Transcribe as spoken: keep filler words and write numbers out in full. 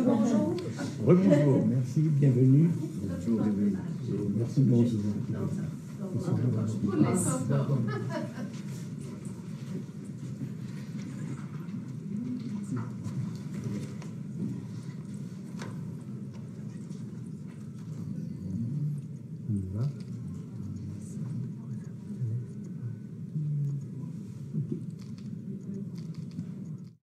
Rebonjour, merci, bienvenue. Bonjour, bienvenue. Merci de nous recevoir.